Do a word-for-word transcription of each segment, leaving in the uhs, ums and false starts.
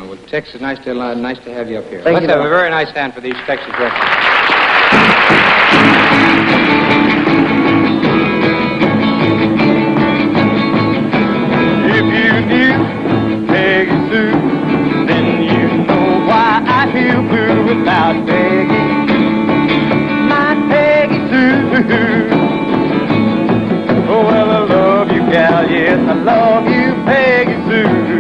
Oh, well, Tex, it's nice to, uh, nice to have you up here. Thank Let's you, have Doc. a very nice hand for these Texas records. If you knew Peggy Sue, then you know why I feel blue without Peggy. My Peggy Sue. Oh, well, I love you, gal, yes, I love you, Peggy Sue.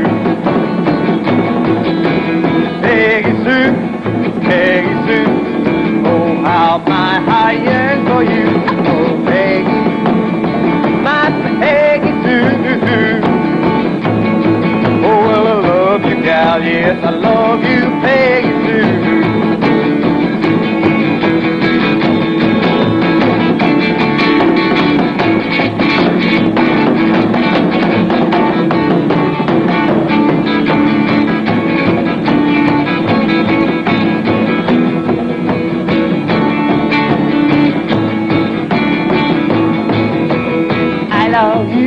Peggy Sue, Peggy Sue. Oh, how my heart yearns for you. Oh, Peggy, my Peggy Sue. Oh, well, I love you, gal, yes, I love you, Peggy Sue. I love you.